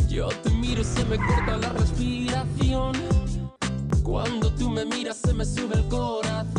Yo te miro y se me corta la respiración. Cuando tú me miras se me sube el corazón.